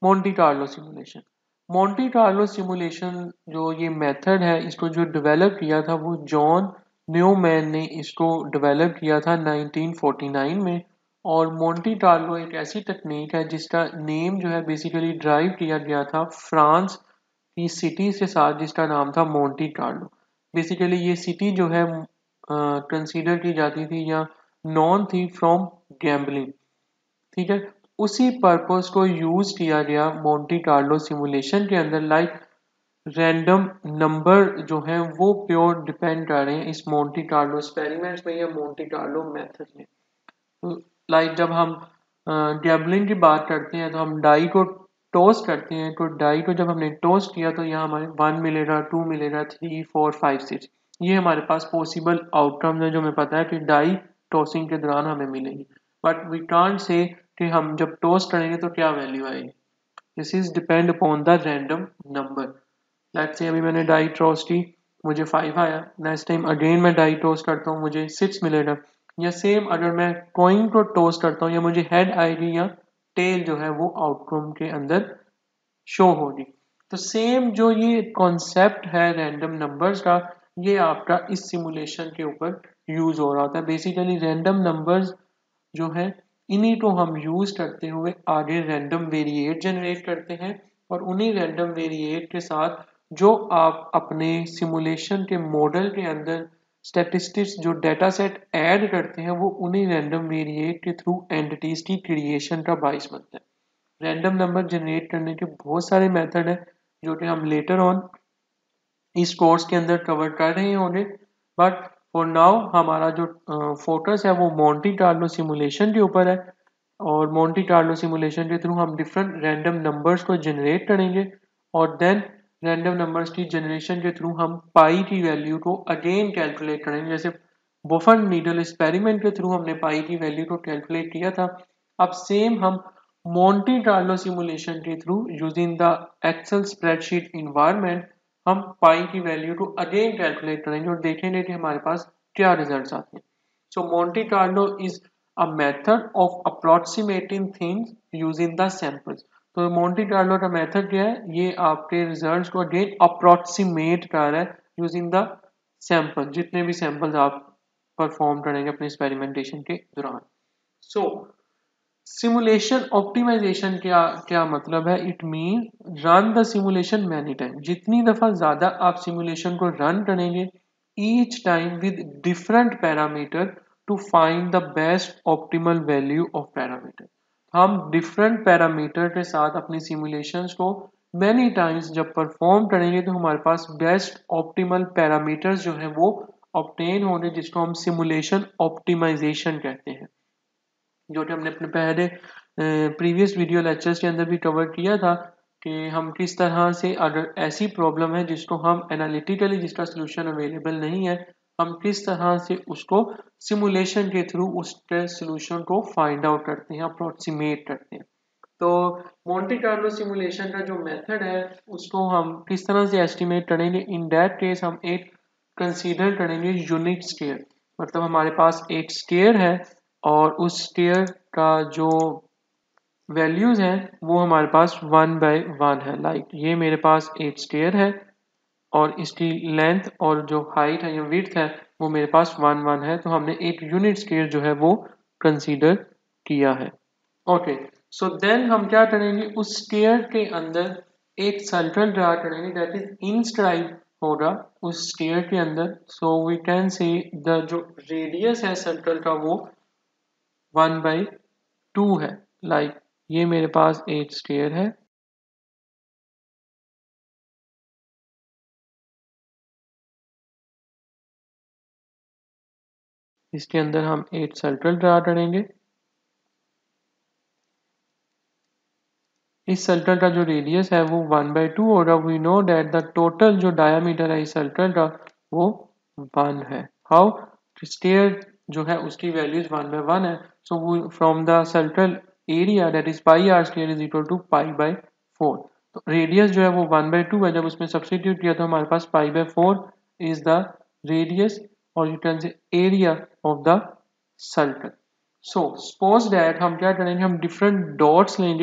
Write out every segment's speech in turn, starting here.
Monty Carlo simulation. Monte Carlo simulation जो ये method है, इसको जो डेवलप किया था वो जॉन न्यूमैन ने इसको डेवलप किया था 1949 में। और मोंटी कार्लो एक ऐसी टेक्निक है जिसका नेम जो है बेसिकली ड्राइव किया गया था फ्रांस की सिटी से साथ, जिसका नाम था मोंटी कार्लो। बेसिकली ये सिटी जो है कंसीडर की जाती थी या नॉन थी फ्रॉम गैम्बलिंग, ठीक है। उसी पर्पस को यूज किया गया मोंटी कार्लो सिमुलेशन के अंदर। लाइक रैंडम नंबर जो है वो प्योर डिपेंड कर रहे हैं इस मोंटी कार्लो एक्सपेरिमेंट्स में या मोंटी कार्लो मेथड में। तो लाइक जब हम गैम्बलिंग की बात करते हैं तो हम डाई को टॉस करते हैं, तो डाई को जब हमने टॉस किया तो यहाँ हमारे 1 मिलेगा, 2 मिलेगा, 3, 4, 5, 6, ये हमारे पास पॉसिबल आउटकम्स है जो हमें पता है कि डाई टॉसिंग के दौरान हमें मिलेंगी। बट वी कांट से कि हम जब टॉस करेंगे तो क्या वैल्यू आएगी। This is depend upon the random number. Let's say अभी मैंने डाई टॉस की, मुझे 5 आया, नेक्स्ट टाइम अगेन मैं डाई टॉस करता हूँ, मुझे 6 मिलेगा। या सेम अगर मैं कॉइन को टॉस करता हूँ या मुझे हेड आएगी या टेल जो है वो आउटकम के अंदर शो होगी। तो सेम जो ये कॉन्सेप्ट है रैंडम नंबर्स का, ये आपका इस सिमुलेशन के ऊपर यूज हो रहा था। बेसिकली रैंडम नंबर्स जो है इन्हीं को हम यूज करते हुए आगे रैंडम वेरिएट जनरेट करते हैं, और उन्हीं रैंडम वेरिएट के साथ जो आप अपने सिमुलेशन के मॉडल के अंदर स्टैटिस्टिक्स जो डाटा सेट ऐड करते हैं वो उन्हीं रैंडम वेरिएट के थ्रू एंटिटीज की क्रिएशन का बाइस बनता है। रैंडम नंबर जनरेट करने के बहुत सारे मेथड हैं जो कि हम लेटर ऑन इस कोर्स के अंदर कवर कर रहे होंगे। बट फॉर नाउ हमारा जो फोकस है वो मोंटी कार्लो सिमुलेशन के ऊपर है, और मोंटी कार्लो सिमुलेशन के थ्रू हम डिफरेंट रैंडम नंबर्स को जनरेट करेंगे, और देन रैंडम नंबर्स की जनरेशन के थ्रू हम पाई की वैल्यू को अगेन कैलकुलेट करेंगे। जैसे बोफन नीडल एक्सपेरिमेंट के थ्रू हमने पाई की वैल्यू को कैलकुलेट किया था, अब सेम हम मोंटी कार्लो सिमुलेशन के through using the Excel spreadsheet environment हम पाई की वैल्यू को अगेन कैलकुलेट करेंगे और देखेंगे कि हमारे पास क्या रिजल्ट्स आते हैं। So Monte Carlo is a method of approximating things using the samples. तो मोंटी कार्लो का मेथड क्या है, ये आपके रिजल्ट्स को अगेन अप्रोक्सीमेट कर रहा है यूजिंग द सैंपल, जितने भी सैंपल्स आप परफॉर्म करेंगे अपने एक्सपेरिमेंटेशन के दौरान। सो सिमुलेशन ऑप्टिमाइजेशन क्या क्या मतलब है, it mean run the simulation many time. जितनी दफा ज्यादा आप सिमुलेशन को रन करेंगे each time with different parameter to find the best optimal value of parameter. हम डिफरेंट पैरामीटर के साथ अपनी सिमुलेशंस को मैनी टाइम्स जब परफॉर्म करेंगे तो हमारे पास बेस्ट ऑप्टिमल पैरामीटर्स जो है वो ऑब्टेन होंगे, जिसको हम सिमुलेशन ऑप्टिमाइजेशन कहते हैं, जो कि हमने अपने पहले प्रीवियस वीडियो लेक्चर्स के अंदर भी कवर किया था कि हम किस तरह से अगर ऐसी प्रॉब्लम है जिसको हम एनालिटिकली जिसका सोल्यूशन अवेलेबल नहीं है, हम किस तरह से उसको सिमुलेशन के थ्रू उसके सोल्यूशन को फाइंड आउट करते हैं, अप्रोक्सीमेट करते हैं। तो मोंटी कार्लो सिमुलेशन का जो मेथड है उसको हम किस तरह से एस्टिमेट करेंगे, इन दैट केस हम एक कंसीडर करेंगे यूनिट स्केयर। मतलब हमारे पास एक स्केयर है और उस स्केयर का जो वैल्यूज हैं वो हमारे पास 1/1 है। लाइक ये मेरे पास एक स्केयर है और इसकी लेंथ और जो हाइट है या विड्थ है वो मेरे पास 1/1 है, तो हमने एक यूनिट स्केयर जो है वो कंसीडर किया है। ओके, सो देन हम क्या करेंगे, उस स्केयर के अंदर एक सर्कल ड्रा करेंगे दैट इज इंस्क्राइब होगा उस स्केयर के अंदर। So we can say the जो रेडियस है सर्कल का वो 1/2 है। लाइक ये मेरे पास एक स्केयर है, इसके अंदर हम एक सर्कल ड्रा करेंगे। इस सर्कल का जो रेडियस है वो 1/2 होगा। We know that the total जो डायामीटर है इस सर्कल का वो 1 है। हाउ, स्टेयर जो है उसकी वैल्यूज 1/1 है। So from the circle area that is pi r square is equal to पाई/4। तो रेडियस जो है वो 1/2 है, जब उसमें सब्सटीट्यूट किया तो हमारे पास पाई/4 इज द रेडियस, और you can say area of the circle. So suppose that हम क्या करेंगे, हम डिफरेंट डॉट्स लेंगे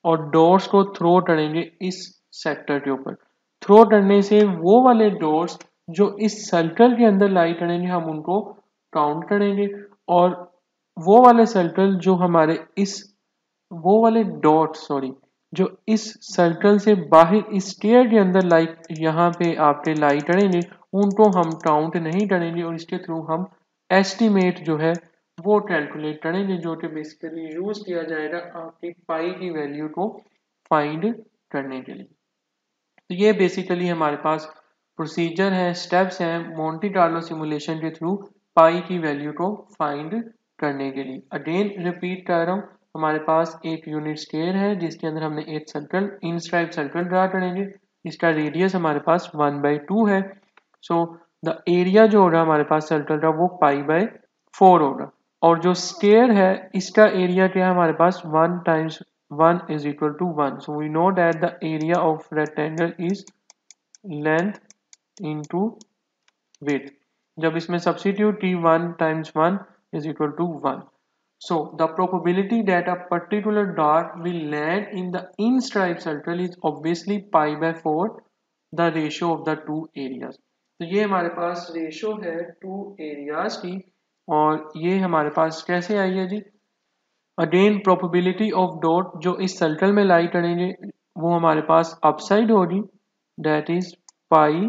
और डॉट्स को थ्रो करेंगे इस सेक्टर के ऊपर। थ्रो करने से वो वाले डॉट्स जो इस सर्कल के अंदर लाई करेंगे हम उनको काउंट करेंगे, और वो वाले सर्कल जो हमारे इस वो वाले डॉट सॉरी जो इस सर्कल से बाहर इस स्क्वायर के अंदर लाइक यहाँ पे आपके लाई करेंगे उनको हम काउंट नहीं करेंगे, और इसके थ्रू हम एस्टिमेट जो है वो कैलकुलेट करेंगे, जो कि बेसिकली यूज किया जाएगा आपकी पाई की वैल्यू को फाइंड करने के लिए। तो ये बेसिकली हमारे पास प्रोसीजर है, स्टेप्स हैं मोंटी कार्लो सिमुलेशन के थ्रू पाई की वैल्यू को फाइंड करने के लिए। अगेन रिपीट कर रहा हूँ, हमारे पास एक यूनिट स्केयर है जिसके अंदर हमने एक circle inscribe circle draw करेंगे, इसका रेडियस हमारे पास 1/2 है। सो द एरिया जो होगा हमारे पास सर्कल का वो π/4 होगा, और जो स्केयर है इसका एरिया क्या है हमारे पास 1 times 1 is equal to 1. So we know that the area of rectangle is length into width. जब इसमें substitute t 1 times 1 is equal to 1. So the probability that a particular dot will land in the in-stripe circle is obviously π/4, the ratio of the two areas. तो ये हमारे पास ratio है two areas की, और ये हमारे पास कैसे आई है जी। अगेन प्रोबेबिलिटी ऑफ डॉट जो इस सर्कल में लाई करेंगे वो हमारे पास अपसाइड होगी, that is pi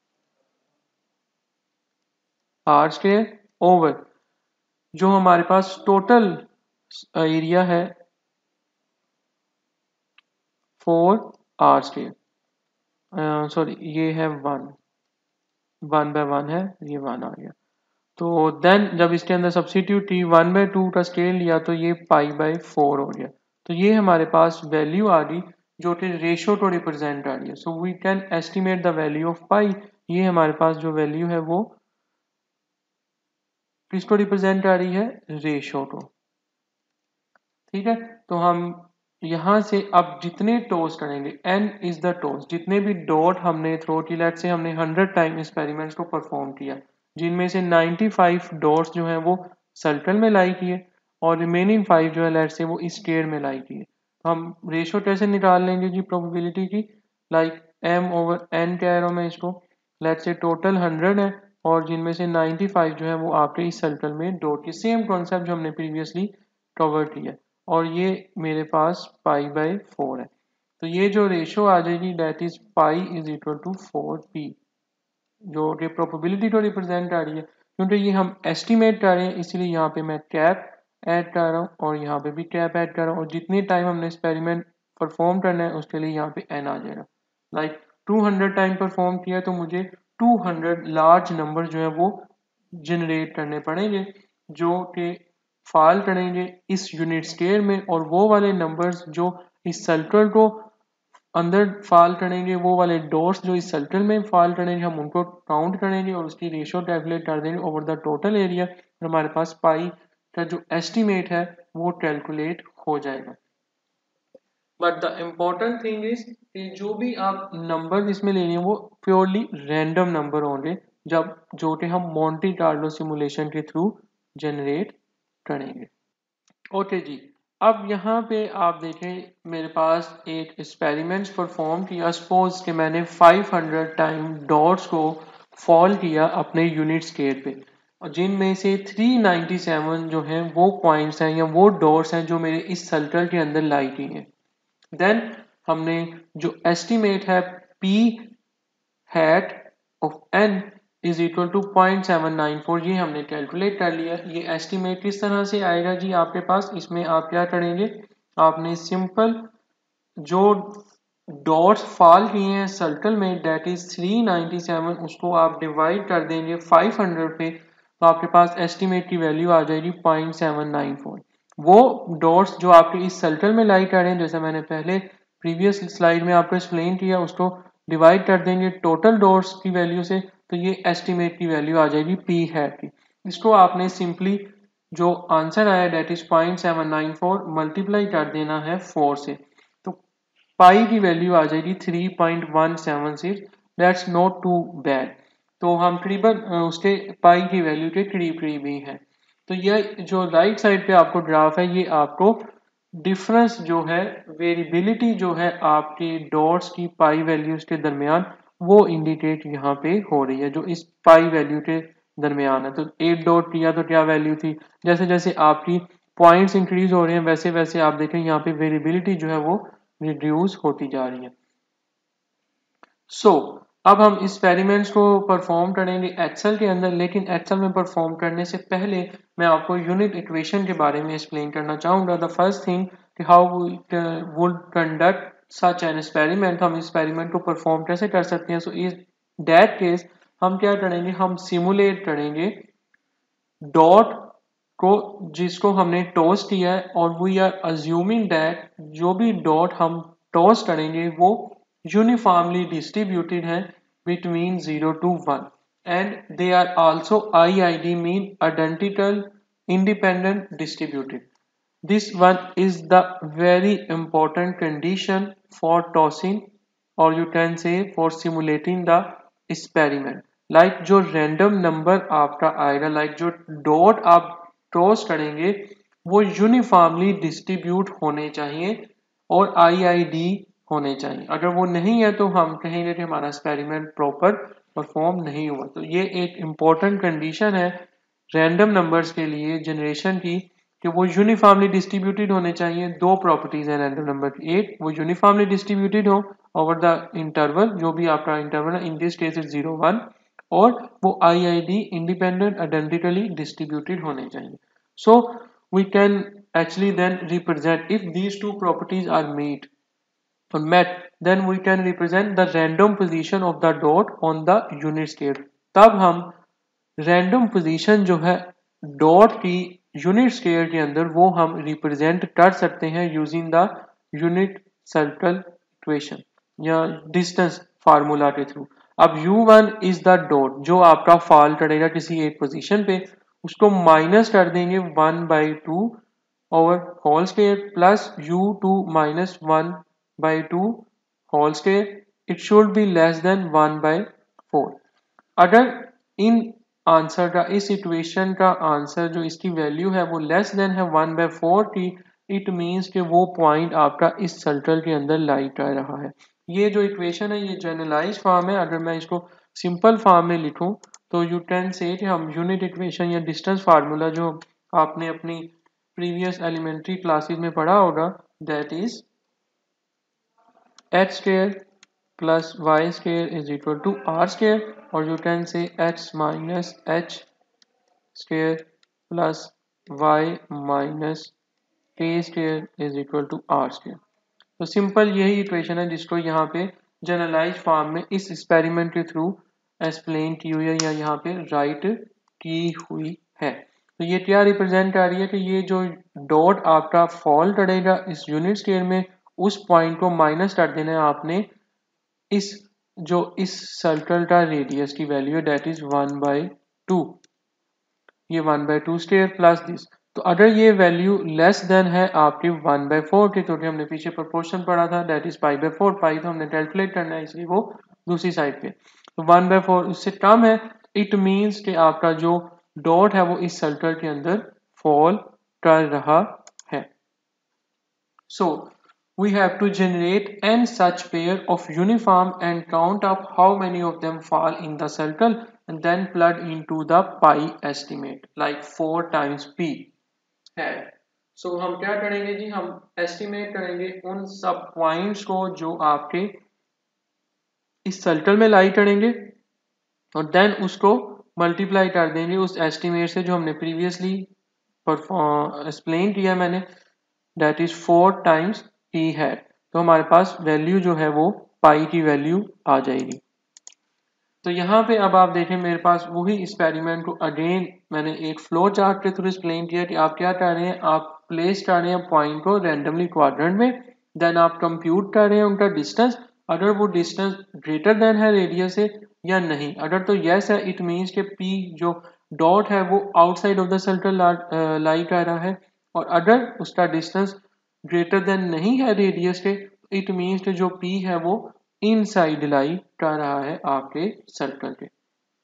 r square over जो हमारे पास टोटल एरिया है 4 r स्क्वायर, सॉरी ये है 1/1 है, ये 1 आ गया। तो देन जब इसके अंदर सब्सिट्यूट टी 1/2 का स्केल लिया तो ये π/4 हो गया। तो ये हमारे पास वैल्यू आ गई जो कि रेशो को रिप्रेजेंट आ रही है। So we can estimate the value of pi. ये हमारे पास जो वैल्यू है वो किसको रिप्रेजेंट आ रही है, रेशो को। ठीक है, तो हम यहां से अब जितने टोस करेंगे n इज द टोस, जितने भी डॉट हमने थ्रो की, लेट से हमने 100 टाइम एक्सपेरिमेंट्स को परफॉर्म किया जिनमें से 95 डॉट्स जो हैं वो सर्कल में लाई किए और रिमेनिंग 5 जो है लेट से वो इस स्क्वायर में लाई किए। हम रेशो कैसे निकाल लेंगे जी प्रोबेबिलिटी की, लाइक m/n कह रहा हूं मैं इसको, लेट से टोटल 100 है और जिनमें से 95 जो है वो आपके इस सर्कल में डॉट की, सेम कॉन्सेप्ट जो हमने प्रीवियसली कवर किया, और ये मेरे पास π/4 है। तो ये जो रेशो आ जाएगी that is pi is equal to 4p, जो कि प्रोबेबिलिटी को रिप्रेजेंट आ रही है। क्योंकि ये हम एस्टिमेट कर रहे हैं इसलिए यहाँ पे मैं कैप ऐड कर रहा हूँ और यहाँ पे भी कैप ऐड कर रहा हूँ, और जितनी टाइम हमने एक्सपेरिमेंट परफॉर्म करना है उसके लिए यहाँ पे n आ जाएगा। लाइक 200 टाइम परफॉर्म किया तो मुझे 200 लार्ज नंबर जो है वो जनरेट करने पड़ेंगे जो कि फॉल करेंगे इस यूनिट स्केयर में, और वो वाले नंबर्स जो इस सर्कल को अंदर फॉल करेंगे, वो वाले डॉट्स जो इस सर्कल में फॉल करेंगे हम उनको काउंट करेंगे और उसकी रेशियो कैलकुलेट कर देंगे ओवर द टोटल एरिया, और हमारे पास पाई का जो एस्टिमेट है वो कैलकुलेट हो जाएगा। But the important thing is कि जो भी आप नंबर इसमें ले रहे हैं वो प्योरली रैंडम नंबर होंगे, जब जो कि हम मोंटी कार्लो सिमुलेशन के थ्रू जनरेट करेंगे। ओके जी, अब यहाँ पे आप देखें मेरे पास एक एक्सपेरिमेंट्स परफॉर्म किया, सपोज कि मैंने 500 टाइम डॉट्स को फॉल किया अपने यूनिट स्केल पे, और जिनमें से 397 जो हैं वो पॉइंट्स हैं या वो डॉट्स हैं जो मेरे इस सर्कल के अंदर लाई की हैं। देन हमने जो एस्टिमेट है p hat of n is equal to 0.794, ये हमने कैलकुलेट कर लिया। ये एस्टिमेट किस तरह से आएगा जी आपके पास, इसमें आप क्या करेंगे, आपने सिंपल जो डॉट्स फॉल किए हैं सर्कल में दैट इज 397, उसको आप डिवाइड कर देंगे 500 पे, तो आपके पास एस्टिमेट की वैल्यू आ जाएगी 0.794। वो डॉट्स जो आपके इस सर्कल में लाई कर रहे हैं, जैसे मैंने पहले प्रीवियस स्लाइड में आपको एक्सप्लेन किया, उसको डिवाइड कर देंगे टोटल डॉट्स की वैल्यू से, तो ये एस्टिमेट की वैल्यू आ जाएगी p हैट की। इसको आपने सिंपली जो आंसर आया दैट इज 0.794 मल्टीप्लाई कर देना है 4 से, तो पाई की वैल्यू आ जाएगी 3.176, दैट्स नॉट टू बैड। तो हम करीबन उसके पाई की वैल्यू के करीब करीब ही हैं। तो यह जो राइट साइड पे आपको ग्राफ है ये आपको डिफरेंस जो है, वेरिएबिलिटी जो है आपके डॉट्स की पाई वैल्यूज के दरमियान, वो इंडिकेट यहाँ पे हो रही है, जो इस पाई वैल्यू के दरमियान है। तो 8 डॉट किया तो क्या वैल्यू थी, जैसे जैसे आपकी पॉइंट्स इंक्रीज हो रहे हैं वैसे वैसे आप देखें यहाँ पे वेरिएबिलिटी जो है वो रिड्यूस होती जा रही है। सो अब हम एक्सपेरिमेंट्स को परफॉर्म करेंगे एक्सेल के अंदर, लेकिन एक्सेल में परफॉर्म करने से पहले मैं आपको यूनिट इक्वेशन के बारे में एक्सप्लेन करना चाहूँगा। द फर्स्ट थिंग कि how would conduct such an experiment, हम एक्सपेरिमेंट को परफॉर्म कैसे कर सकते हैं। सो इस दैट केस हम क्या करेंगे, हम सिमुलेट करेंगे डॉट को जिसको हमने टॉस किया है, और वी आर अज्यूमिंग दैट जो भी डॉट हम टॉस करेंगे वो यूनिफॉर्मली डिस्ट्रीब्यूटेड है between 0 to 1 and they are also IID mean identical independent distributed. This one is the very important condition for tossing, or you can say for simulating the experiment. Like जो random number आपका आएगा, like जो dot आप toss करेंगे वो uniformly distribute होने चाहिए और IID होने चाहिए। अगर वो नहीं है तो हम कहेंगे कि हमारा एक्सपेरिमेंट प्रॉपर परफॉर्म नहीं हुआ। तो ये एक इम्पॉर्टेंट कंडीशन है रैंडम नंबर्स के लिए जनरेशन की, कि वो यूनिफॉर्मली डिस्ट्रीब्यूटेड होने चाहिए। दो प्रॉपर्टीज हैं रैंडम नंबर की, एक वो यूनिफॉर्मली डिस्ट्रीब्यूटेड हो ओवर द इंटरवल, जो भी आपका इंटरवल है, इन दिस केस इज 0 1, और वो IID इंडिपेंडेंट आइडेंटिकली डिस्ट्रीब्यूटेड होने चाहिए। सो we can actually then represent, if these two properties are met, then we can represent the random position of the dot on the unit scale। तब हम random position जो है dot की unit square के अंदर वो हम रिप्रेजेंट कर सकते हैं using the unit circle equation या डिस्टेंस फार्मूला के थ्रू। अब u1 इज द डॉट जो आपका फॉल करेगा किसी एक पोजीशन पे, उसको माइनस कर देंगे 1/2 over whole square plus u2 minus 1/2 whole square, it should be less than 1/4। अगर इन आंसर का, इस इक्वेशन का आंसर जो इसकी वैल्यू है वो लेस देन है 1/4 की, इट मीन्स कि वो पॉइंट आपका इस सर्कल के अंदर लाई कर रहा है। ये जो इक्वेशन है ये जनरलाइज फॉर्म है। अगर मैं इसको सिंपल फॉर्म में लिखूं तो यू कैन से कि हम यूनिट इक्वेशन या डिस्टेंस फार्मूला जो आपने अपनी प्रीवियस एलिमेंट्री क्लासेस में पढ़ा होगा, that is h square plus y square is equal to r square, or you can say x minus h square plus y minus k square is equal to r square। तो simple यही equation है जिसको यहाँ पे generalise form में इस experiment के through explain की हुई है या यहाँ पे राइट की हुई है। तो ये क्या रिप्रेजेंट कर रही है कि ये जो डॉट आपका फॉल करेगा इस यूनिट स्केयर में, उस पॉइंट को माइनस कर देना है आपने इस जो इस सर्कल का रेडियस की वैल्यू है, दैट इज 1/2, ये 1/2 स्क्वायर प्लस दिस। तो अगर ये वैल्यू लेस देन है आपकी 1/4 की, क्योंकि हमने पीछे प्रोपोर्शन पढ़ा था दैट इज पाई/4, पाई तो हमने कैलकुलेट करना है इसलिए वो दूसरी साइड पे, तो 1/4 उससे कम है, इट मीन्स कि आपका जो डॉट है वो इस सर्कल के अंदर फॉल कर रहा है। सो we have to generate n such pair of uniform and count up how many of them fall in the circle and then plug into the pi estimate like 4 times p है। सो हम क्या करेंगे जी, हम estimate करेंगे उन सब points को जो आपके इस सर्कल में लाई करेंगे और देन उसको मल्टीप्लाई कर देंगे उस एस्टिमेट से जो हमने प्रीवियसली एक्सप्लेन किया मैंने, दैट इज 4 टाइम्स पी है। तो हमारे पास वैल्यू जो है वो पाई की वैल्यू आ जाएगी। तो यहाँ पे अब आप देखें मेरे पास वही एक्सपेरिमेंट को अगेन मैंने एक फ्लो चार्ट के थ्रू एक्सप्लेन किया कि आप क्या कर रहे हैं, आप प्लेस कर रहे हैं पॉइंट को रैंडमली क्वाड्रेंट में, देन आप कंप्यूट कर रहे हैं उनका डिस्टेंस, अगर वो डिस्टेंस ग्रेटर देन है रेडियस से या नहीं। अगर तो यस है, इट मीन्स के पी जो डॉट है वो outside of the circle lie कर रहा है, और अगर उसका डिस्टेंस ग्रेटर देन नहीं है रेडियस के, इट मीन्स के जो पी है वो इनसाइड लाई कर रहा है आपके सर्कल के।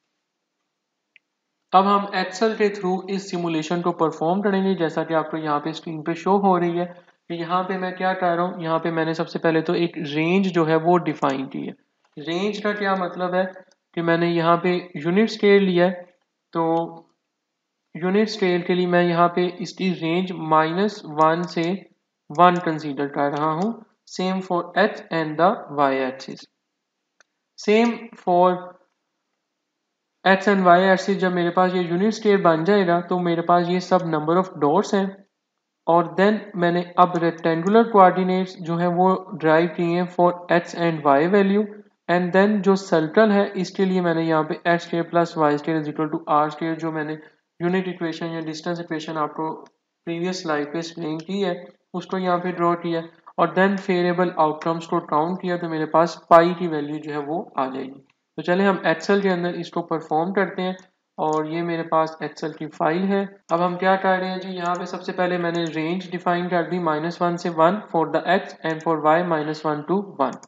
अब हम एक्सेल के थ्रू इस सिमुलेशन को परफॉर्म करेंगे जैसा कि आपको यहाँ पे स्क्रीन पे शो हो रही है। तो यहाँ पे मैं क्या कर रहा हूँ, यहाँ पे मैंने सबसे पहले तो एक रेंज जो है वो डिफाइन की है। रेंज का क्या मतलब है कि मैंने यहाँ पे यूनिट स्केल लिया है, तो यूनिट स्केल के लिए मैं यहाँ पे इसकी रेंज -1 से 1 कंसीडर कर रहा हूँ। Same for X and the Y axis, same for X and Y axis. जब मेरे पास ये यूनिट स्केल बन जाएगा तो मेरे पास ये सब नंबर ऑफ डॉट्स हैं, और देन मैंने अब रेक्टेंगुलर कोऑर्डिनेट्स जो है वो ड्राइव किए हैं for X and Y value, and then जो सर्कल है इसके लिए मैंने यहाँ पे X square plus Y square is equal to R square, जो मैंने यूनिट इक्वेशन या डिस्टेंस इक्वेशन आपको प्रीवियस स्लाइड पे एक्सप्लेन की है उसको यहाँ पे ड्रॉ किया, और देन वेरिएबल आउटकम्स को काउंट किया तो मेरे पास पाई की वैल्यू जो है वो आ जाएगी। तो चले हम एक्सेल के अंदर इसको परफॉर्म करते हैं, और ये मेरे पास एक्सेल की फाइल है। अब हम क्या कर रहे हैं जी, यहाँ पे सबसे पहले मैंने रेंज डिफाइन कर दी -1 से 1 for the X and for Y -1 to 1।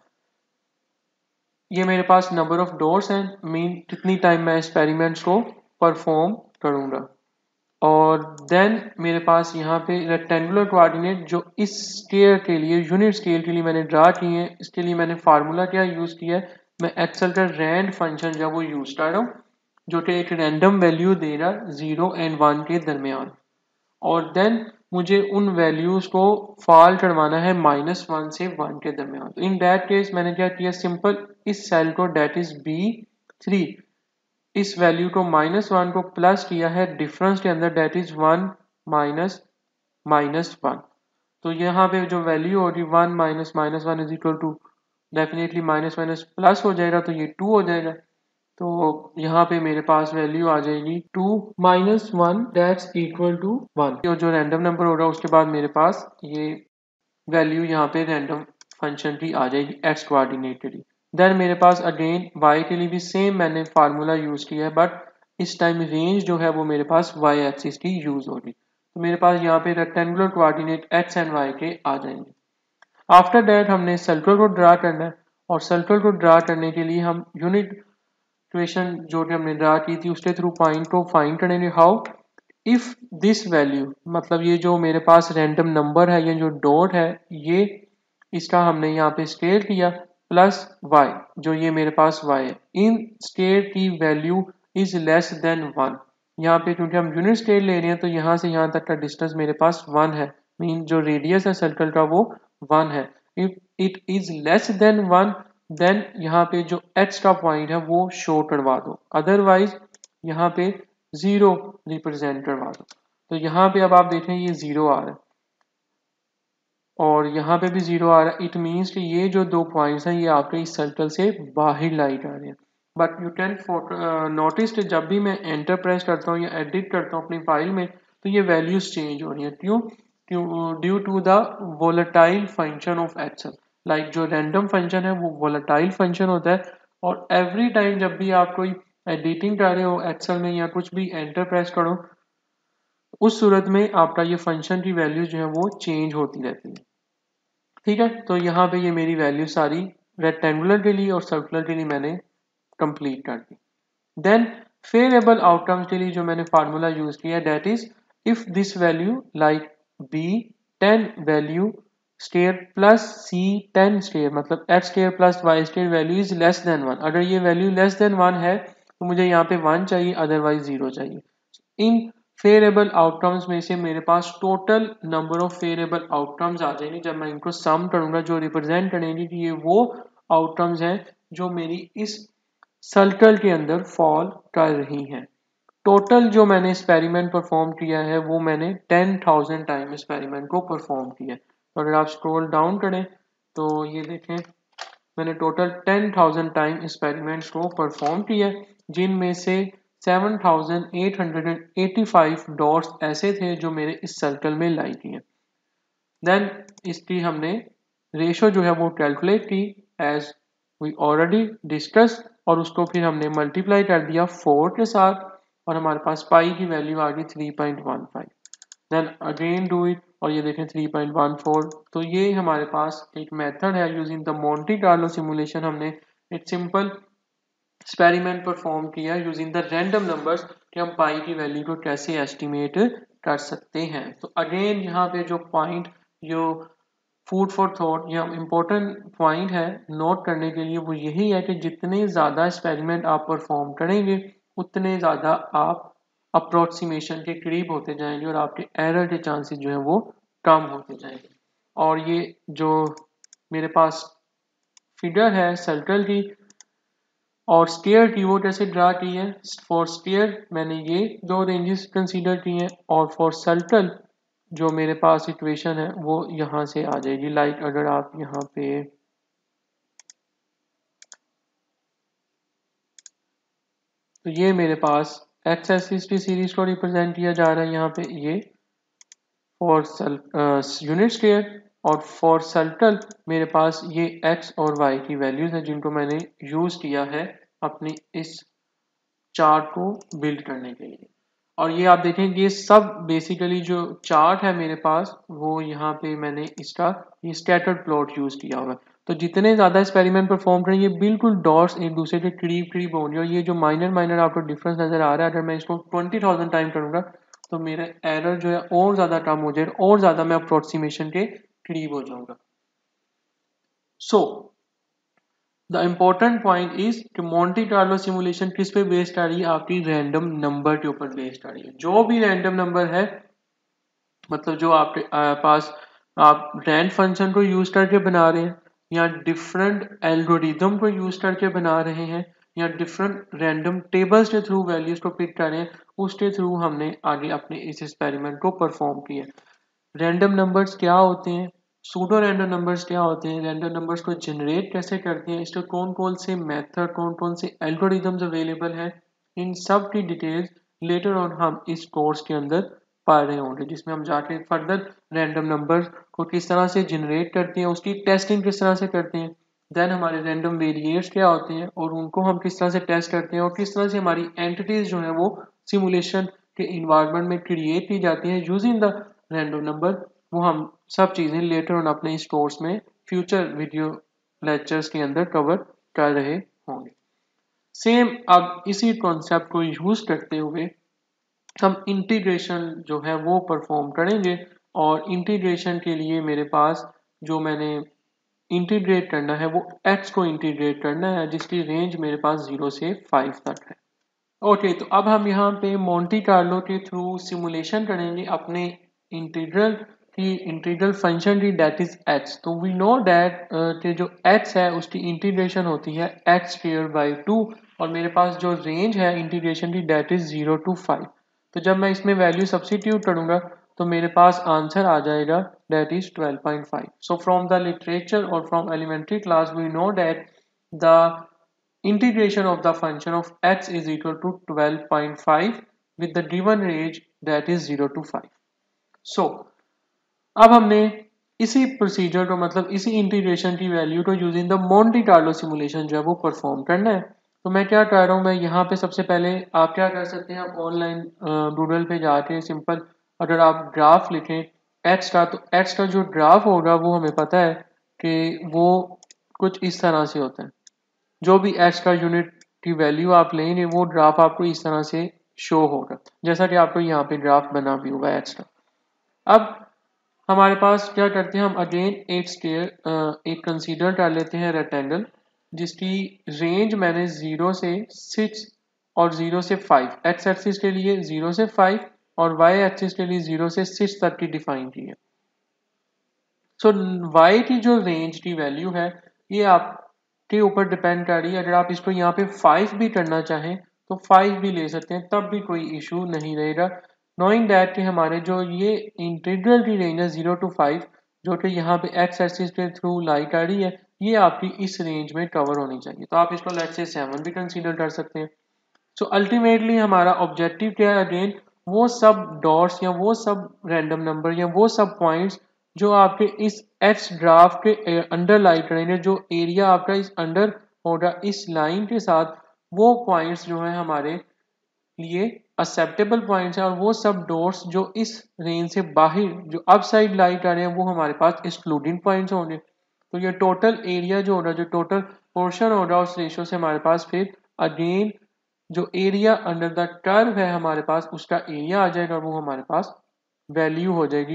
ये मेरे पास नंबर ऑफ डोर्स हैं, मीन कितनी टाइम मैं एक्सपेरिमेंट्स को परफॉर्म करूंगा। और देन मेरे पास यहाँ पे रेक्टेंगुलर कोऑर्डिनेट जो इस स्केयर के लिए यूनिट स्केल के लिए मैंने ड्रा किए हैं, इसके लिए मैंने फार्मूला क्या यूज किया है, मैं एक्सेल का रैंड फंक्शन जब वो यूज कर रहा हूँ जो कि एक रैंडम वैल्यू दे रहा 0 एंड 1 के दरमियान, और देन मुझे उन वैल्यूज को फॉल करवाना है -1 से 1 के दरमियान। तो इन दैट केस मैंने क्या किया, सिंपल इस सेल को डेट इज B3, इस वैल्यू को -1 को प्लस किया है डिफरेंस के अंदर डेट इज 1 माइनस -1। तो यहाँ पे जो वैल्यू होगी 1 minus -1 is equal to definitely minus minus plus हो जाएगा तो ये 2 हो जाएगा। तो यहाँ पे मेरे पास वैल्यू आ जाएगी 2 -1 दैट्स इक्वल टू 1, और जो रैंडम नंबर होगा उसके बाद मेरे पास ये वैल्यू यहाँ पे रैंडम फंक्शन की आ जाएगी एक्स कोऑर्डिनेट के लिए। देन मेरे पास अगेन वाई के लिए भी सेम मैंने फार्मूला यूज किया है, बट इस टाइम रेंज जो है वो मेरे पास वाई एक्सिस की यूज होगी। तो मेरे पास यहाँ पे rectangular coordinate X and Y के आ जाएंगे। आफ्टर दैट हमने सर्कल को ड्रा करना है, और सर्कल को ड्रा करने के लिए हम यूनिट इक्वेशन जो कि हमने ड्रा की थी उसके थ्रू पॉइंट को फाइंड करेंगे। हाउ, इफ दिस वैल्यू, मतलब ये जो मेरे पास रैंडम नंबर है, ये जो डॉट है, ये इसका हमने यहाँ पे स्केयर किया प्लस वाई, जो ये मेरे पास वाई है, इन स्केयर की वैल्यू इज लेस देन 1। यहाँ पे क्योंकि हम यूनिट स्केयर ले रहे हैं तो यहाँ से यहाँ तक का डिस्टेंस मेरे पास 1 है, मीन जो रेडियस है सर्कल का वो 1 है। If it is less than 1 then यहाँ पे जो एक्स का पॉइंट है वो शो करवा दो, अदरवाइज यहाँ पे 0 रिप्रेजेंट करवा दो। तो यहाँ पे अब आप देखें ये 0 आ रहा है और यहाँ पे भी 0 आ रहा है, इट मीन्स कि ये जो दो पॉइंट्स हैं ये आपके इस सर्कल से बाहर लाइट आ रहे हैं। बट यू कैन नोटिस कि जब भी मैं एंटर प्रेस करता हूँ या एडिट करता हूँ अपनी फाइल में तो ये वैल्यूज चेंज हो रही है। क्यों? Due to the volatile function of Excel. Like जो रैंडम फंक्शन है वो वोलेटाइल फंक्शन होता है, और एवरी टाइम जब भी आप कोई एडिटिंग कर रहे हो एक्सेल में या कुछ भी एंटर प्रेस करो, उस सूरत में आपका ये फंक्शन की वैल्यू जो है वो चेंज होती रहती है। ठीक है, तो यहाँ पे ये मेरी वैल्यू सारी रेक्टेंगुलर के लिए और सर्कुलर के लिए मैंने कंप्लीट कर दी। देन फेवरेबल आउटकम्स के लिए जो मैंने फार्मूला यूज किया that is if this value like B10 value square plus C10 square, मतलब x square plus y square value is less than 1। अगर ये वैल्यू लेस देन 1 है तो मुझे यहाँ पे 1 चाहिए, अदरवाइज 0 चाहिए। इन फेवरेबल आउटकम्स में से मेरे पास total number of favourable outcomes आ जाएंगे जब मैं इनको सम करूंगा, जो रिप्रेजेंट करेंगे कि ये वो आउटकम्स हैं जो मेरी इस सर्कल के अंदर फॉल कर रही हैं। टोटल जो मैंने एक्सपेरिमेंट परफॉर्म किया है वो मैंने 10,000 टाइम एक्सपेरिमेंट को परफॉर्म किया है। तो अगर आप स्क्रॉल डाउन करें तो ये देखें मैंने टोटल 10,000 टाइम एक्सपेरिमेंट्स को परफॉर्म किया है, जिनमें से 7,885 डॉट्स ऐसे थे जो मेरे इस सर्कल में लाई किए। देन इसकी हमने रेशो जो है वो कैलकुलेट की एज वी ऑलरेडी डिस्कस, और उसको फिर हमने मल्टीप्लाई कर दिया 4 के साथ, और हमारे पास पाई की वैल्यू आ गई 3.15। देन अगेन डू इट, और ये देखें 3.14। तो ये हमारे पास एक मेथड है using the Monte Carlo simulation. हमने एक सिंपल एक्सपेरिमेंट परफॉर्म किया यूजिंग द रैंडम नंबर्स कि हम पाई की वैल्यू को कैसे एस्टिमेट कर सकते हैं। तो अगेन यहाँ पे जो पॉइंट जो फूड फॉर थॉट या इम्पोर्टेंट पॉइंट है नोट करने के लिए वो यही है कि जितने ज़्यादा एक्सपेरिमेंट आप परफॉर्म करेंगे उतने ज़्यादा आप अप्रोक्सीमेशन के करीब होते जाएंगे और आपके एरर के चांसेस जो है वो कम होते जाएंगे। और ये जो मेरे पास फिगर है सर्कल की और स्केयर की वो कैसे ड्रा की है। फॉर स्केयर मैंने ये दो रेंजेस कंसीडर की हैं और फॉर सर्कल जो मेरे पास इक्वेशन है वो यहाँ से आ जाएगी। लाइक अगर आप यहाँ पे तो ये मेरे पास एक्स एक्सिस की सीरीज को रिप्रेजेंट किया जा रहा है यहाँ पे ये फॉर यूनिट स्केयर और फॉर सर्कल मेरे पास ये एक्स और वाई की वैल्यूज हैं जिनको मैंने यूज किया है अपनी इस चार्ट को बिल्ड करने के लिए। और ये आप देखें ये सब बेसिकली जो चार्ट है मेरे पास वो यहाँ पे मैंने इसका ये स्कैटर्ड प्लॉट यूज किया हुआ है। तो जितने ज्यादा एक्सपेरिमेंट परफॉर्म करेंगे बिल्कुल डॉट्स एक दूसरे के करीब करीब होंगे और ये जो माइनर माइनर आपको डिफरेंस नजर आ रहा है अगर मैं इसको 20,000 टाइम करूंगा तो मेरा एरर जो है और ज्यादा कम हो जाएगा और ज्यादा मैं अप्रोक्सीमेशन के करीब हो जाऊंगा। So the important point is कि मोंटी कार्लो सिमुलेशन किस पे बेस्ड आ रही है, आपकी रैंडम नंबर के ऊपर बेस्ड आ रही है। जो भी रैंडम नंबर है मतलब जो आपके पास आप रैंड फंक्शन को यूज करके बना रहे हैं या डिफरेंट एल्गोरिदम को यूज करके बना रहे हैं या डिफरेंट रैंडम टेबल्स के थ्रू वैल्यूज को पिक कर रहे हैं उसके थ्रू हमने आगे अपने इस एक्सपेरिमेंट को परफॉर्म किया। रैंडम नंबर्स क्या होते हैं, सूडो रैंडम नंबर्स क्या होते हैं, रैंडम नंबर्स को जनरेट कैसे करते हैं, इसके कौन कौन से मेथड कौन कौन से एल्गोरिदम्स अवेलेबल हैं, इन सब की डिटेल्स लेटर ऑन हम इस कोर्स के अंदर पा रहे होंगे जिसमें हम जाके फर्दर रैंडम नंबर्स को किस तरह से जनरेट करते हैं उसकी टेस्टिंग किस तरह से करते हैं, देन हमारे रैंडम वेरिएट्स क्या होते हैं और उनको हम किस तरह से टेस्ट करते हैं और किस तरह से हमारी एंटिटीज जो है वो सिमुलेशन के इन्वायरमेंट में क्रिएट की जाती है यूजिंग द रैंडम नंबर। वो हम सब चीज़ें लेटर ऑन अपने इस कोर्स में फ्यूचर वीडियो लेक्चर्स के अंदर कवर कर रहे होंगे। सेम अब इसी कॉन्सेप्ट को यूज करते हुए हम इंटीग्रेशन जो है वो परफॉर्म करेंगे और इंटीग्रेशन के लिए मेरे पास जो मैंने इंटीग्रेट करना है वो x को इंटीग्रेट करना है जिसकी रेंज मेरे पास 0 से 5 तक है। ओके तो अब हम यहाँ पे मोंटी कार्लो के थ्रू सिमुलेशन करेंगे अपने इंटीग्रल की इंटीग्रल फंक्शन की दैट इज x। तो वी नो दैट कि जो x है उसकी इंटीग्रेशन होती है x स्क्वायर बाई 2 और मेरे पास जो रेंज है इंटीग्रेशन की दैट इज 0 to 5। तो जब मैं इसमें वैल्यू सब्सिट्यूट करूंगा तो मेरे पास आंसर आ जाएगा that is 12.5। So from the literature और from elementary class we know that the integration of the function of x is equal to 12.5 with the given range that is 0 to 5। So, अब हमने इसी procedure को मतलब इसी integration की value को using the Monte Carlo simulation जो है वो परफॉर्म करना है। तो मैं क्या कर रहा हूँ मैं यहाँ पे सबसे पहले आप क्या कर सकते हैं आप ऑनलाइन गूगल पे जाके सिंपल अगर आप ग्राफ लिखें एक्स का तो एक्स का जो ग्राफ होगा वो हमें पता है कि वो कुछ इस तरह से होता है। जो भी एक्स का यूनिट की वैल्यू आप लेंगे वो ग्राफ आपको इस तरह से शो होगा जैसा कि आपको यहाँ पे ग्राफ बना भी होगा एक्स का। अब हमारे पास क्या करते हैं हम अगेन एक स्केयर एक कंसीडर कर लेते हैं रेक्टेंगल जिसकी रेंज मैंने 0 से 6 और 0 से 5 एक्स एक्सिस के लिए 0 से 5 और वाई एक्सिस के लिए 0 से 6 तक की डिफाइन की है। सो वाई की जो रेंज की वैल्यू है ये आपके ऊपर डिपेंड कर रही है। अगर आप इसको यहाँ पे 5 भी करना चाहें तो 5 भी ले सकते हैं तब भी कोई इशू नहीं रहेगा। नोइंग दैट कि हमारे जो ये इंटीग्रल की रेंज है 0 to 5 जो कि यहाँ पे एक्स एक्सिस के थ्रू लाई कर रही है ये आपकी इस रेंज में कवर होनी चाहिए। तो आप इसको लेट्स से 7 भी कंसीडर कर सकते हैं। सो अल्टीमेटली हमारा ऑब्जेक्टिव क्या है अगेन वो सब डॉट्स या वो सब रैंडम नंबर या वो सब पॉइंट्स जो आपके इस एक्स ग्राफ के अंडर लाई करेंगे जो एरिया आपका इस अंडर होगा इस लाइन के साथ वो पॉइंट्स जो है हमारे लिए एक्सेप्टेबल पॉइंट्स हैं और वो सब डॉट्स जो इस रेंज से बाहर जो अप साइड लाई कर रहे हैं वो हमारे पास एक्सक्लूडिंग पॉइंट्स होंगे। तो ये टोटल एरिया जो होगा जो टोटल पोर्शन होगा उस रेशो से हमारे पास फिर अगेन जो एरिया अंडर द कर्व है हमारे पास उसका एरिया आ जाएगा और वो हमारे पास वैल्यू हो जाएगी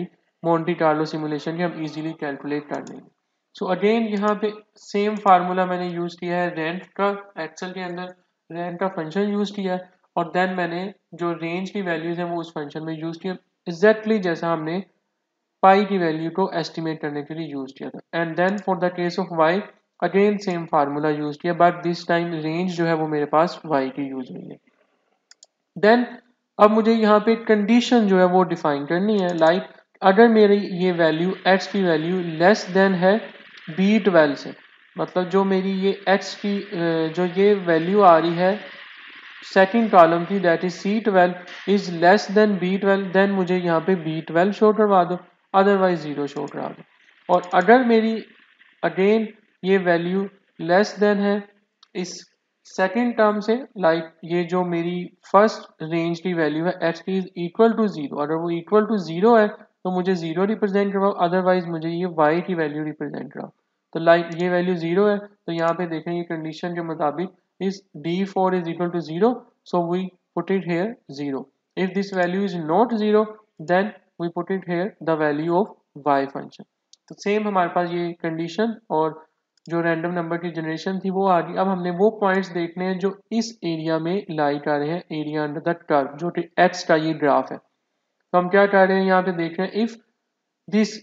मोंटी कार्लो सिमुलेशन की हम इजीली कैलकुलेट कर लेंगे। सो अगेन यहाँ पे सेम फार्मूला मैंने यूज़ किया है, रेंट का एक्सेल के अंदर रेंट का फंक्शन यूज़ किया है और देन मैंने जो रेंज की वैल्यूज़ हैं वो उस फंक्शन में यूज़ किया एग्जैक्टली जैसा हमने पाई की वैल्यू को एस्टिमेट करने के लिए यूज़ किया था। And then for the case of y again same formula use किया, बट दिस टाइम रेंज जो है वो मेरे पास वाई की यूज़ हुई है। देन अब मुझे यहाँ पे कंडीशन जो है वो डिफाइन करनी है, लाइक अगर मेरी ये वैल्यू x की वैल्यू लेस देन है B12 से, मतलब जो मेरी ये x की जो ये वैल्यू आ रही है सेकंड कॉलम की that is C12 is less than B12, then मुझे यहाँ पे B12 शो करवा दो, अदरवाइज 0 शो करा दो। और अगर मेरी अगेन ये वैल्यू लेस देन है इस सेकेंड टर्म से, लाइक ये जो मेरी फर्स्ट रेंज की वैल्यू है x की इज इक्वल टू 0, अगर वो इक्वल टू 0 है तो मुझे 0 रिप्रेजेंट करवाओ, अदरवाइज मुझे ये y की वैल्यू रिप्रेजेंट कराओ। तो लाइक ये वैल्यू 0 है तो यहाँ पे देखें ये कंडीशन के मुताबिक is d4 is equal to 0, so we put it here 0. If this value is not 0, then we put it here the value of y function. तो सेम हमारे पास ये कंडीशन और जो रैंडम नंबर की जनरेशन थी वो आ गई। अब हमने वो पॉइंट्स देखने हैं जो इस एरिया में लाई कर रहे हैं, एरिया अंडर द कर्व, जो कि एक्स का ये ग्राफ है। तो हम क्या कर रहे हैं यहाँ पे देख रहे हैं, if this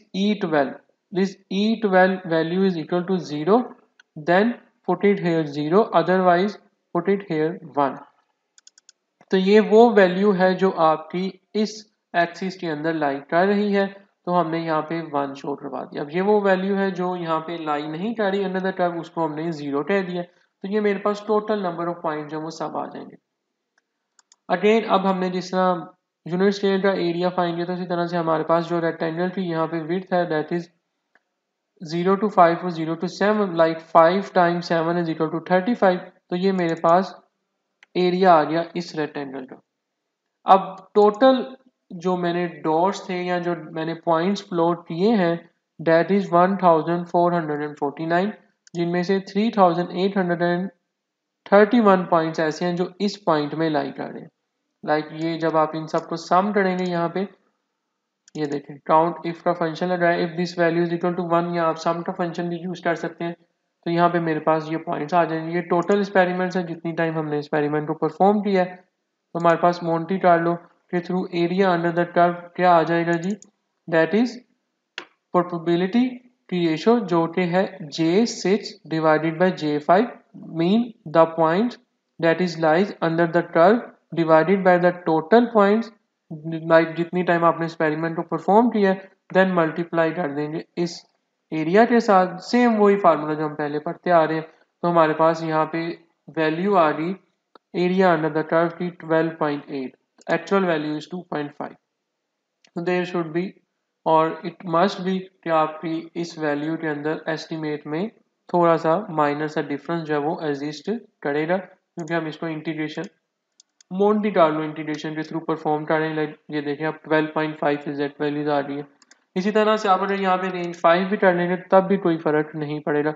E12 value is equal to 0, then put it here 0, otherwise put it here 1. तो ये वो वैल्यू है जो आपकी इस एक्सिस के अंदर लाई कर रही है, तो हमने यहाँ पे 1 शो करवा दिया। अब ये वो वैल्यू है जो यहाँ पे लाई नहीं कर रही अंडर द कर्व, उसको हमने 0 कह दिया। तो ये मेरे पास टोटल नंबर ऑफ पॉइंट जो वो सब आ जाएंगे। अगेन अब हमने जिस तरह यूनिट स्केल का एरिया फाइंड किया था उसी तरह से हमारे पास जो रेक्टेंगल की यहाँ पे विड्थ है दैट इज 0 to 5 और 0 to 7, like 5 times 7 is equal to 35। तो ये मेरे पास एरिया आ गया इस रेक्टेंगल का। अब टोटल जो मैंने डॉट्स थे या जो मैंने पॉइंट्स प्लॉट किए हैं दैट इज 1449, जिनमें से 3831 पॉइंट्स ऐसे हैं जो इस पॉइंट में लाई कर रहे हैं। लाइक ये जब आप इन सबको सम करेंगे यहाँ पे ये देखें काउंट इफ का फंक्शन लगाया, if this value is equal to 1, या आप सम का फंक्शन भी यूज कर सकते हैं। तो यहाँ पे मेरे पास ये पॉइंट्स आ जाएंगे। ये टोटल एक्सपेरिमेंट्स है जितनी टाइम हमने एक्सपेरिमेंट को परफॉर्म किया है। तो हमारे पास मोंटी कार्लो के through area under the curve क्या आ जाएगा जी, दैट इज प्रोबेबिलिटी की रेशो जो कि है J6 divided by J5, mean the point that is lies under the curve divided by the total points, like जितनी टाइम आपने एक्सपेरिमेंट को परफॉर्म किया है देन मल्टीप्लाई कर देंगे इस एरिया के साथ। सेम वही फार्मूला जो हम पहले पढ़ते आ रहे हैं। तो हमारे पास यहाँ पे वैल्यू आ गई एरिया अंडर द कर्व की 12.8, एक्चुअल वैल्यू इज 2.5। तो देयर शुड बी और इट मस्ट बी कि आपकी इस वैल्यू के अंदर एस्टिमेट में थोड़ा सा माइनर सा डिफरेंस जो है वो एग्जिस्ट करेगा, क्योंकि हम इसको इंटीग्रेशन मोंटी कार्लो इंटीग्रेशन के थ्रू परफॉर्म करें। लाइक ये देखें अब 12.5 एग्जैक्ट वैल्यूज आ रही है। इसी तरह से आप अगर यहाँ पे रेंज 5 भी कर लेंगे तब भी कोई फर्क नहीं पड़ेगा।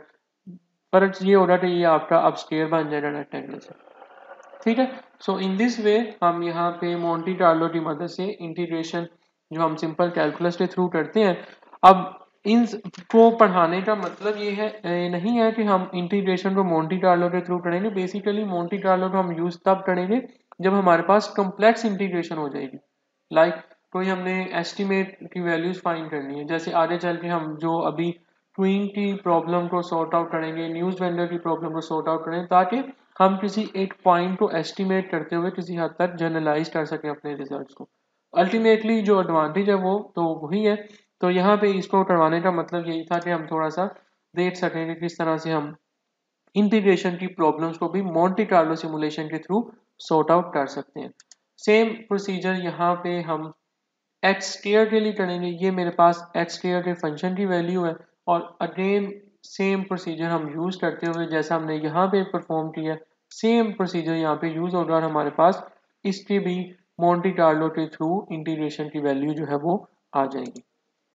फर्क ये होगा कि ये आपका अब स्केयर बन जाएगा रेक्टेंगल से, ठीक है। सो इन दिस वे हम यहाँ पे मोंटी कार्लो की मदद से इंटीग्रेशन जो हम सिंपल कैलकुलस के थ्रू करते हैं। अब इन को पढ़ाने का मतलब ये है नहीं है कि हम इंटीग्रेशन को मोंटी कार्लो के थ्रू करेंगे। बेसिकली मोंटी कार्लो को हम यूज तब करेंगे जब हमारे पास कॉम्प्लेक्स इंटीग्रेशन हो जाएगी। लाइक कोई हमने एस्टिमेट की वैल्यूज फाइंड करनी है, जैसे आगे चल के हम जो अभी ट्विन की प्रॉब्लम को सॉर्ट आउट करेंगे, न्यूज वेंडर की प्रॉब्लम को सॉर्ट आउट करेंगे, ताकि हम किसी एक पॉइंट को एस्टिमेट करते हुए किसी हद तक जनरलाइज कर सकें अपने रिजल्ट्स को। अल्टीमेटली जो एडवांटेज है वो तो वही है। तो यहाँ पे इसको करवाने का मतलब यही था कि हम थोड़ा सा देख सकें कि किस तरह से हम इंटीग्रेशन की प्रॉब्लम्स को भी मोंटी कार्लो सिमुलेशन के थ्रू सॉर्ट आउट कर सकते हैं। सेम प्रोसीजर यहाँ पे हम एक्स स्क्वायर के लिए करेंगे। ये मेरे पास एक्स स्क्वायर के फंक्शन की वैल्यू है और अगेन सेम प्रोसीजर हम यूज करते हुए जैसा हमने यहाँ पे परफॉर्म किया सेम प्रोसीजर यहाँ पे यूज होगा और हमारे पास इसके भी मोंटी कार्लो के थ्रू इंटीग्रेशन की वैल्यू जो है वो आ जाएगी।